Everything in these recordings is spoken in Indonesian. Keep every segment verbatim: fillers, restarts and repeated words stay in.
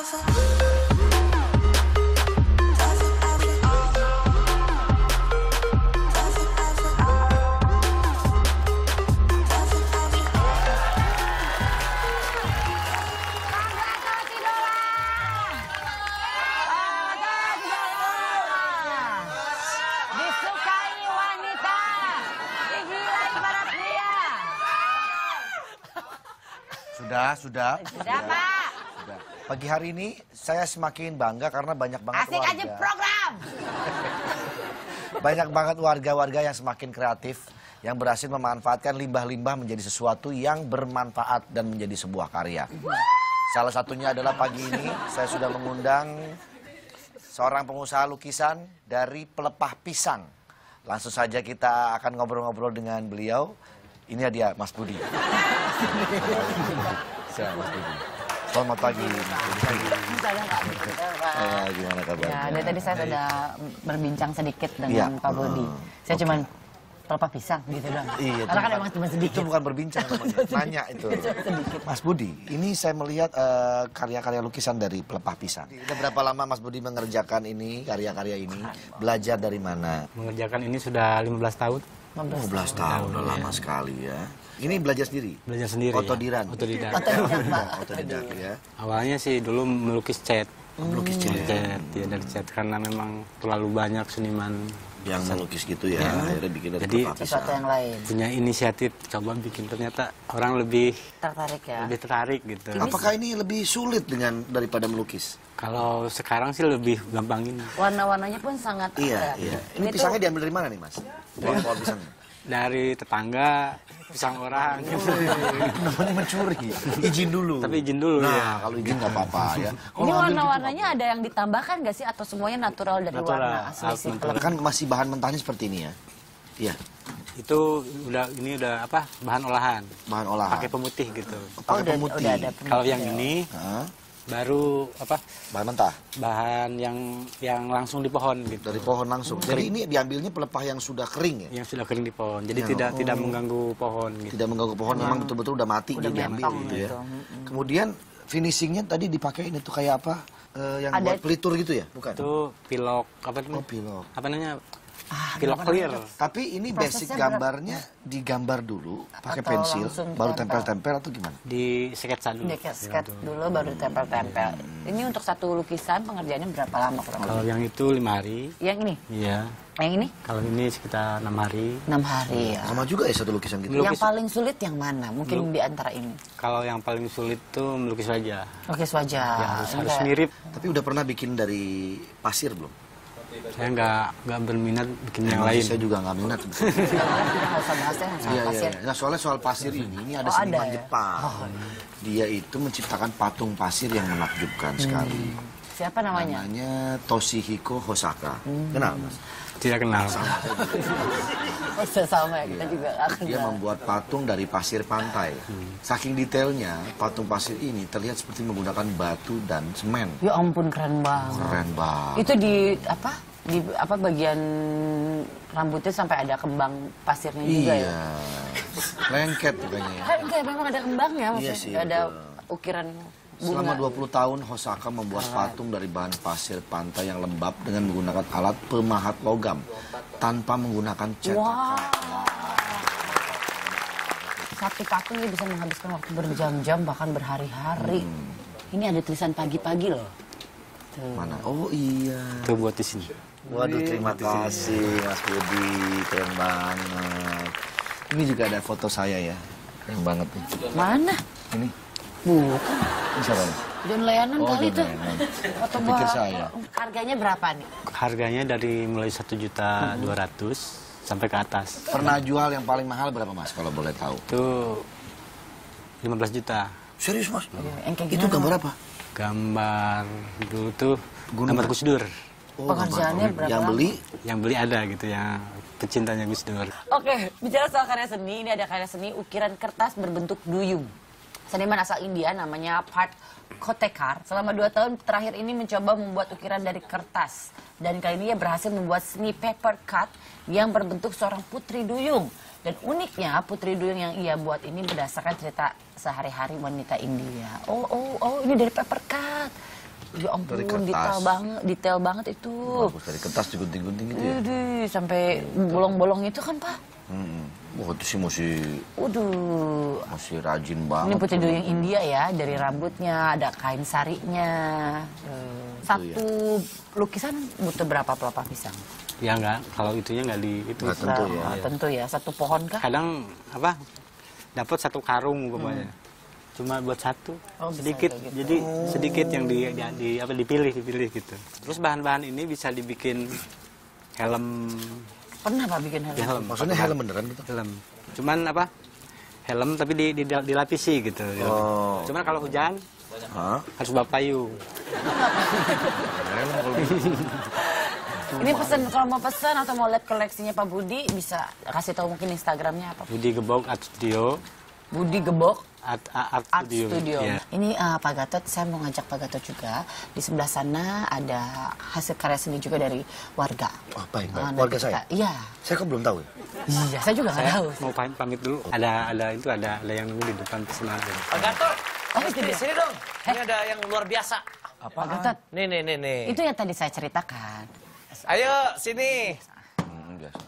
Sudah, sudah. Sudah, Pak. Sudah. Pagi hari ini saya semakin bangga karena banyak banget Asik warga. aja program. Banyak banget warga-warga yang semakin kreatif, yang berhasil memanfaatkan limbah-limbah menjadi sesuatu yang bermanfaat dan menjadi sebuah karya. Salah satunya adalah pagi ini saya sudah mengundang seorang pengusaha lukisan dari pelepah pisang. Langsung saja kita akan ngobrol-ngobrol dengan beliau. Ini dia, Mas Budi. Saya, Mas Budi. Selamat pagi. Eh, gimana kabarnya? Ya, dari tadi saya sudah berbincang sedikit dengan Ya. Pak Budi. Saya okay. cuman pelepah pisang gitu dong. Iya, Karena kan emang cuma sedikit. Itu bukan berbincang namanya, nanya itu. Sedikit. Mas Budi, ini saya melihat uh, karya-karya lukisan dari pelepah pisang. Udah berapa lama Mas Budi mengerjakan ini, karya-karya ini? Belajar dari mana? Mengerjakan ini sudah lima belas tahun. lima belas tahun, udah lama sekali ya. Ini belajar sendiri? Belajar sendiri. Otodiran? Ya. Otodidak. Otodidak, Pak. Otodidak ya. Awalnya sih dulu melukis cat. Melukis cat. Cat, ya dari cat karena memang terlalu banyak seniman yang melukis gitu ya, ya. Akhirnya bikin dari Jadi, pelepah pisang. Sesuatu yang lain. Punya inisiatif coba bikin, ternyata orang lebih Tertarik ya. lebih tertarik gitu. Apakah ini lebih sulit dengan daripada melukis? Kalau sekarang sih lebih gampang ini. Warna-warnanya pun sangat Iya, ya. iya. Ini, Ini pisangnya tuh diambil dari mana nih, Mas? Pohon-pohon pisang. Dari tetangga, pisang orang. Namanya mencuri. Izin dulu. Tapi izin dulu nah, ya. kalau izin nggak apa-apa ya. ini warna-warnanya ada yang ditambahkan nggak sih atau semuanya natural dari Natural, warna asli sih? natural. Kan masih bahan mentahnya seperti ini ya. Iya, Itu udah ini udah apa? Bahan olahan. bahan olahan. Pakai pemutih gitu. Oh, Pakai udah, pemutih. udah ada Kalau yang pemutih. ini Hah? baru apa? Bahan mentah Bahan yang yang langsung di pohon gitu. dari pohon langsung. Jadi ini diambilnya pelepah yang sudah kering ya. Yang sudah kering di pohon. Jadi Ya, tidak oh. tidak mengganggu pohon gitu. Tidak mengganggu pohon, memang betul-betul udah mati Udah jadi diambil mentong gitu ya. gitu. Kemudian finishingnya tadi dipakai ini tuh kayak apa? Eh, yang Ada- buat pelitur gitu ya, bukan? Itu pilok apa Oh, namanya? pilok. Apa namanya? Ah, Pilok kenapa clear. namanya? Tapi ini basic Prosesnya berapa? gambarnya digambar dulu pakai Atau pensil, langsung baru ditempel? tempel-tempel atau gimana? Di sketsa dulu. Dia sket dulu baru ditempel-tempel. Ini untuk satu lukisan pengerjaannya berapa lama kurang Kalau lebih? yang itu lima hari. Yang ini? Iya. Yang ini? Kalau ini sekitar enam hari. enam hari ya. Sama juga ya satu lukisan gitu. Melukis. Yang paling sulit yang mana? Mungkin di antara ini. Kalau yang paling sulit tuh melukis wajah. Lukis wajah. Ya, harus, Ini harus kayak- mirip. Tapi udah pernah bikin dari pasir belum? Saya nggak nggak berminat bikin yang Emang lain. Saya juga nggak minat. Kita nggak usah bahas ya soal Iya, iya. pasir. Nah, soalnya soal pasir ini, ini ada Oh, ada seniman ya? Jepang. Dia itu menciptakan patung pasir yang menakjubkan sekali. Siapa namanya? Namanya Toshihiko Hosaka. Kenal, Mas? Tidak kenal. Oh, sama ya, kita juga nggak Dia kenal. membuat patung dari pasir pantai. Saking detailnya, patung pasir ini terlihat seperti menggunakan batu dan semen. Ya ampun keren banget. Keren banget. Itu di apa? Di apa bagian rambutnya sampai ada kembang pasirnya juga ya? Iya. Lengket tuh kayaknya ya. Kan kayak memang ada kembangnya, maksudnya Iya sih, nggak ada betul. ukiran Selama bunga. dua puluh tahun, Hosaka membuat patung dari bahan pasir pantai yang lembab dengan menggunakan alat pemahat logam tanpa menggunakan cetakan. Wah. Satu patung ini bisa menghabiskan waktu berjam-jam bahkan berhari-hari. Ini ada tulisan pagi-pagi loh. Tuh. Mana? Oh iya. Itu buat di sini. Waduh, terima kasih Mas Budi, keren banget. Ini juga ada foto saya ya, keren banget nih. Mana? Ini, Bukan. ini siapa nih? John Leonan Oh, kali John itu. Lennon. Foto Saya pikir gua- saya. Harganya berapa nih? Harganya dari mulai satu juta dua ratus sampai ke atas. Pernah jual yang paling mahal berapa Mas, kalau boleh tahu? Itu lima belas juta. Serius Mas? Yang kayak Itu gimana? gambar apa? Gambar dulu tuh Gunung. gambar Gus Dur. Oh, Pengerjaannya gambar. berapa Yang lama? beli? Yang beli ada gitu yang pecintanya Gus Dur. Oke, bicara soal karya seni, ini ada karya seni ukiran kertas berbentuk duyung. Seniman asal India namanya Parth Kotekar selama dua tahun terakhir ini mencoba membuat ukiran dari kertas. Dan kali ini ia berhasil membuat seni paper cut yang berbentuk seorang putri duyung. Dan uniknya putri duyung yang ia buat ini berdasarkan cerita sehari-hari wanita India. Oh, oh, oh, ini dari paper cut. Ya ampun, Dari kertas. detail banget, detail banget itu. Bagus, dari kertas digunting-gunting gitu ya. Waduh, sampai bolong-bolong itu kan, Pak? Hmm. Wah, itu sih masih Waduh. masih rajin banget. Ini putih tuh. duyung India ya, dari rambutnya, ada kain sarinya. Satu lukisan butuh berapa pelepah pisang? Ya enggak, kalau itunya enggak di itu. Nggak tentu ya. Ah, tentu ya, satu pohon kah? Kadang apa? Dapat satu karung umpamanya. Cuma buat satu. Oh, bisa sedikit. kayak gitu. Jadi sedikit yang di, di, di- apa dipilih, dipilih gitu. Terus bahan-bahan ini bisa dibikin helm Pernah Pak bikin helm? helm. Maksudnya helm beneran gitu? Helm. Cuman apa? Helm tapi di, di, dilapisi gitu. Oh. Cuman kalau hujan Hah? harus bawa payung. Helm kalau gitu. Ini pesan, kalau mau pesan atau mau lihat koleksinya Pak Budi, bisa kasih tahu mungkin Instagramnya apa? Budi Gebok Art Studio. Budi Gebok Art, art, Art Studio. Studio. Iya. Ini uh, Pak Gatot, saya mau ngajak Pak Gatot juga. Di sebelah sana ada hasil karya seni juga dari warga. Oh, baik, baik. Ah, nanti Warga kita- saya? Iya. Saya kok belum tahu ya? Iya, saya juga nggak Saya tahu. mau pamit, pamit dulu. Ada ada itu ada ada yang nunggu di depan pesanan. Pak Gatot, Oh, itu sini, dia. sini dong. Ini ada yang luar biasa. Pak Gatot, Nih, nih, nih, nih. itu yang tadi saya ceritakan. Ayo, sini. Hmm, biasa.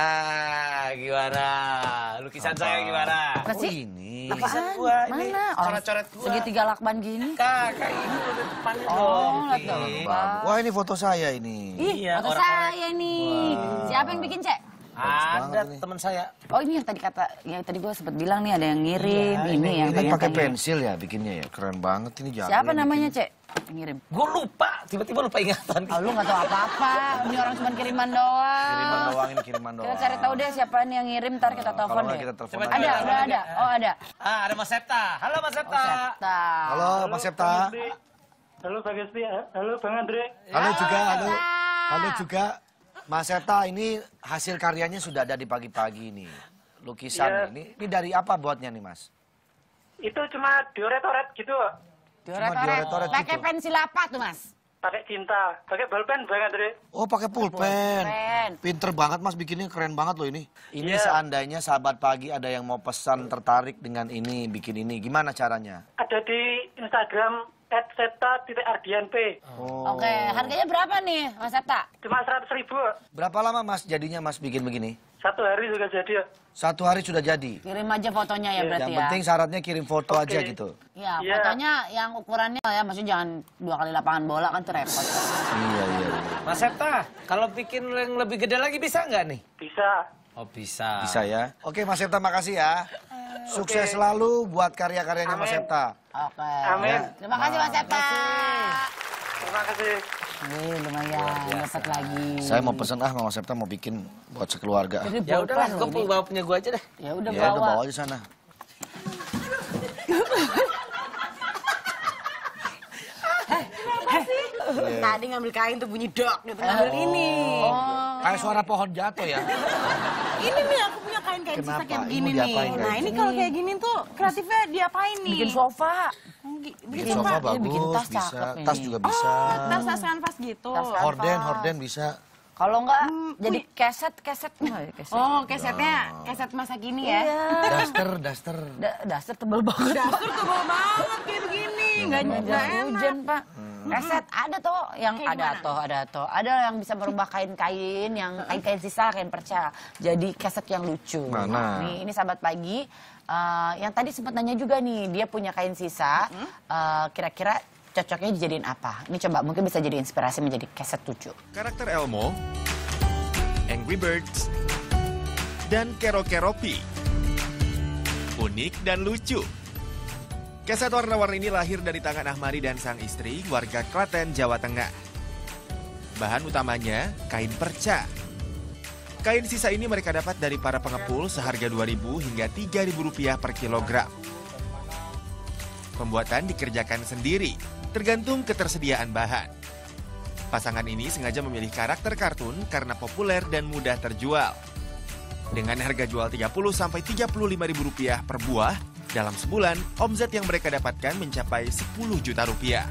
Ah, gimana? Lukisan saya gimana? Apa Oh, sih? ini. Lukisan Apaan? gua ini. Mana? Orang Coret-coret gua. segitiga lakban gini. Kakak, ini udah depan Oh, dong. lihat dong. Nih. Pak. Wah, ini foto saya ini. Ih, Iya, foto orang-orang. saya nih. Siapa yang bikin, Cek? Ada banget ini. teman saya. Oh, ini yang tadi kata, yang tadi gue sempat bilang nih ada yang ngirim. Iya, ini yang Ini tadi pakai yang tanya. pensil ya bikinnya ya. Keren banget ini jago. Siapa yang namanya, bikin. Cek? Yang ngirim. Gue lupa, tiba-tiba lupa ingatan. Oh, lu nggak tahu apa-apa. Ini orang cuma kiriman doang. Kiriman doang ini kiriman doang. Kita cari tahu deh siapa nih yang ngirim, ntar kita Kalau telepon nggak deh. kita telepon Coba aja. Ada, Coba, udah coba. ada. Oh, ada. Ah, ada Mas Septa. Halo Mas Oh, Septa. Septa. Halo, Mas Septa. Halo Pak Gesti, halo Bang Andre. Halo juga, halo. Septa. Halo juga. Mas Septa, ini hasil karyanya sudah ada di pagi-pagi ini. Lukisan Iya. ini. Ini dari apa buatnya nih, Mas? Itu cuma dioret-oret gitu, Dioret-oret. dioret-oret Pakai gitu. pensil apa tuh, Mas? pakai tinta, pakai bolpen Bang Andre. Oh, pakai pulpen. Pulpen. Pinter banget, Mas, bikinnya keren banget loh ini. Ini Iya. seandainya sahabat pagi ada yang mau pesan tertarik dengan ini, bikin ini, gimana caranya? Ada di Instagram et septa titik ardian p. Oh. Oke, harganya berapa nih, Mas Septa? Cuma seratus ribu, Berapa lama, Mas, jadinya Mas bikin begini? satu hari juga jadi. Satu hari sudah jadi. Kirim aja fotonya ya berarti Yang ya. penting syaratnya kirim foto Oke. aja gitu. Ya, Iya. fotonya yang ukurannya ya, maksudnya jangan dua kali lapangan bola kan tuh repot. Iya, iya. iya. Mas Septa, kalau bikin yang lebih gede lagi bisa nggak nih? Bisa. Oh, bisa. Bisa ya. Oke, Mas Septa, makasih ya. Sukses selalu buat karya-karyanya Mas Amin. Septa. Oke. Amin. Terima kasih Mas Septa. Terima kasih. Nih lumayan dapat lagi. Saya mau pesen ah, Mas Septa mau bikin buat sekeluarga. Ini Ya bolpen udahlah, loh gue ini. bawa punya gue aja deh. Ya udah Ya, udah bawa. bawa aja sana. Tadi ngambil kain tuh bunyi dok gitu, ngambil ini. Kayak suara pohon jatuh ya. Ini nih aku punya kain-kain sisa Kenapa? kayak Ini begini mau nih. diapain Nah kain ini ini? kalau kayak gini tuh kreatifnya diapain nih? Bikin sofa. Bikin Bikin sofa. sofa Ini bagus, bikin tas bisa. cakep nih. Tas juga bisa. Tas tas kanvas gitu. Tas kanvas. Horden, horden bisa. Kalau enggak Hmm, jadi keset, keset enggak ya, keset. Oh kesetnya keset masa kini ya. Daster, daster. Da- dasar tebel banget. Dasar tebal banget kayak begini. Nggak Nggak nggak enak. hujan, Pak. Keset ada toh yang Kayak ada gimana? toh, ada toh. Ada yang bisa merubah kain-kain yang kain-kain sisa, kain perca. Jadi keset yang lucu. Mana? Nih, ini sahabat pagi. Eh, yang tadi sempat nanya juga nih, dia punya kain sisa. eh, kira-kira cocoknya dijadiin apa? Ini coba mungkin bisa jadi inspirasi menjadi keset lucu. Karakter Elmo, Angry Birds, dan Kero Keropi. Unik dan lucu. Keset warna-warni ini lahir dari tangan Ahmadi dan sang istri, warga Klaten, Jawa Tengah. Bahan utamanya kain perca. Kain sisa ini mereka dapat dari para pengepul seharga dua ribu hingga tiga ribu rupiah per kilogram. Pembuatan dikerjakan sendiri, tergantung ketersediaan bahan. Pasangan ini sengaja memilih karakter kartun karena populer dan mudah terjual. Dengan harga jual tiga puluh sampai tiga puluh lima ribu rupiah per buah, dalam sebulan omset yang mereka dapatkan mencapai sepuluh juta rupiah.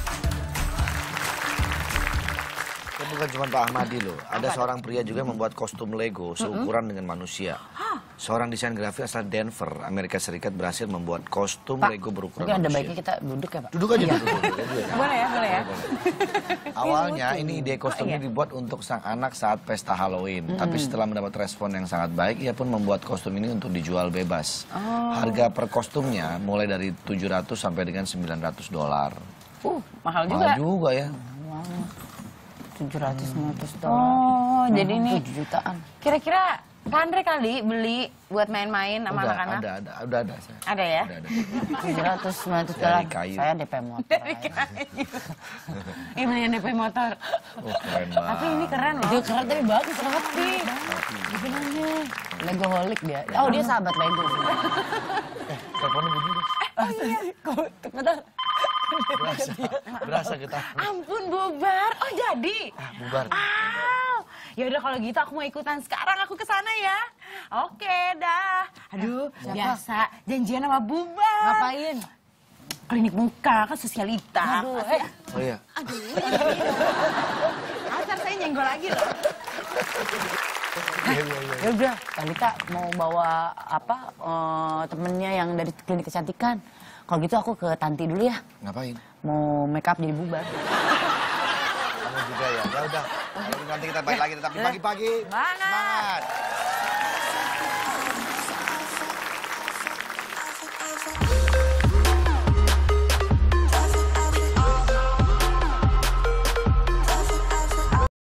Ya, bukan cuma Pak Ahmadi loh. Ada seorang pria juga yang membuat kostum Lego seukuran dengan manusia. Seorang desain grafis asal Denver, Amerika Serikat berhasil membuat kostum Pak, Lego berukuran mungkin ada manusia. baiknya kita duduk ya, Pak? Duduk aja duduk. duduk aja. Boleh ya, boleh ya. Awalnya ini ide kostum ini dibuat untuk sang anak saat pesta Halloween. Tapi setelah mendapat respon yang sangat baik, ia pun membuat kostum ini untuk dijual bebas. Harga per kostumnya mulai dari tujuh ratus sampai dengan sembilan ratus dolar. Uh, mahal juga. Mahal juga ya. tujuh ratus lima puluh dolar. Oh, jadi ini tujuh jutaan. Kira-kira Kak Andre kali beli buat main-main sama Udah, anak-anak? ada, ada, udah ada. Saya. Ada ya? Ada, ada. tujuh ratus lima puluh dolar. Dari kayu. Saya D P motor. Dari kayu. Ini mendingan D P motor. Oh, keren banget. Tapi ini keren loh. Itu keren tapi bagus, rapi. Gimana? Legoholic dia. Oh, dia sahabat Lego. Eh, teleponnya bunyi deh. Oh iya. Kok bentar. Berasa, berasa kita. Ampun bubar. Oh jadi. Ah, bubar. Ah, ya udah kalau gitu aku mau ikutan sekarang aku ke sana ya. Oke dah. Aduh, biasa janjian sama bubar. Ngapain? Klinik muka kan sosialita. Aduh, eh. Oh iya. Asal saya nyenggol lagi loh. Ya udah, Talita mau bawa apa eh, temennya yang dari klinik kecantikan. Kalau gitu aku ke Tanti dulu ya. Ngapain? Mau make up jadi bubar. Kamu juga ya. Ya udah. Nanti kita balik lagi tetap di pagi-pagi. Semangat. Semangat.